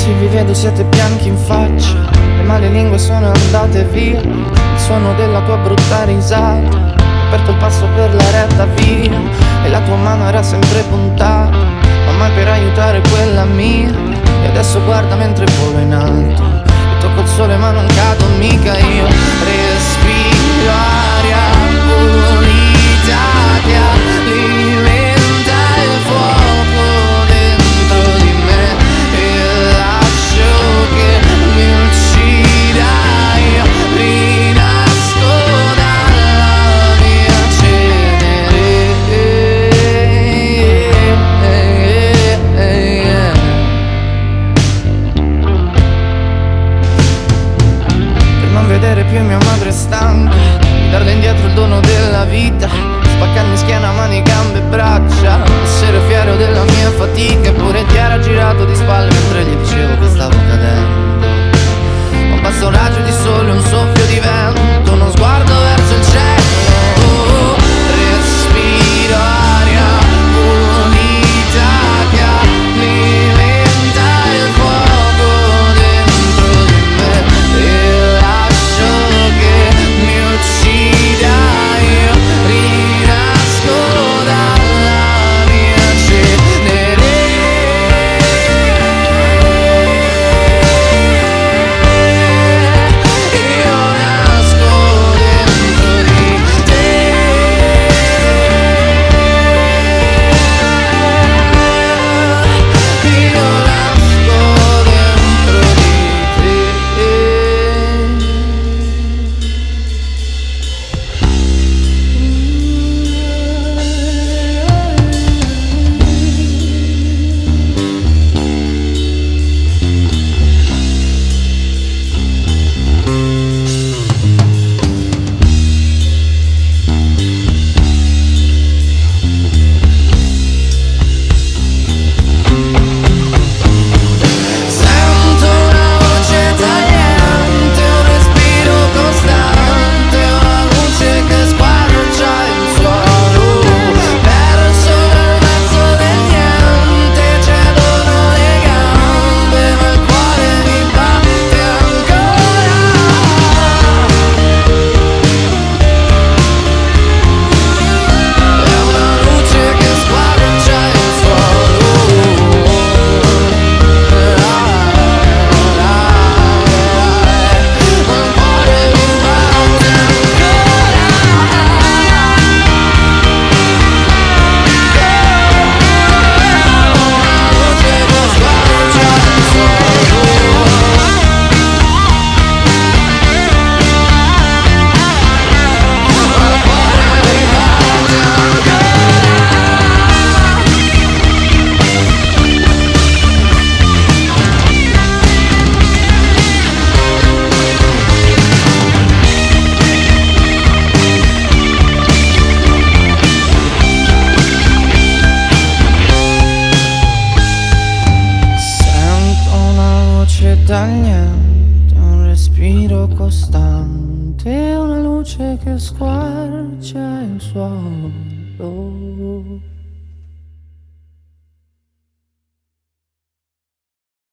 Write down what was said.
Se vi vedo siete bianchi in faccia, le male lingue sono andate via. Il suono della tua brutta risata, ho aperto il passo per la retta via. E la tua mano era sempre puntata, ma mai per aiutare quella mia. E adesso guarda mentre volo in alto, e tocco il sole ma non cado mica io. Respiro aria pulita che alimenta il fuoco dentro di me, e lascio che mi uccida. Io rinasco dalla mia cenere. Per non vedere più mia madre stanca, di darle indietro il dono della vita, spaccarmi schiena, mani, gambe e braccia, essere fiero della mia fatica. Eppure ti era girato di spalle mentre gli dicevo che stavo cadendo. Ma basta un raggio di sole, un soffio di vento, uno sguardo verso il cielo. Respiro aria pulita che alimenta il fuoco dentro di me, e lascio che mi uccida. Io rinasco dalla mia cenere. Io nasco dentro di te. Io nasco dentro di te. Sento una voce tagliente, un respiro costante, una luce che squarcia il suolo. Perso nel mezzo del niente, cedono le gambe, ma il cuore mi batte ancora. È una luce che squarcia il suolo. Sento una voce tagliente, un respiro costante, una luce che squarcia il suolo.